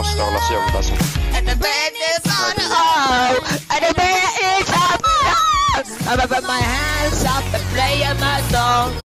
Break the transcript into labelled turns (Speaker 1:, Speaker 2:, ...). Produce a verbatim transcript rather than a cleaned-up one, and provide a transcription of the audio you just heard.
Speaker 1: consternación da su.
Speaker 2: And the bed is on the oh, and the bed is on the oh. I'm gonna put my hands up and play my song.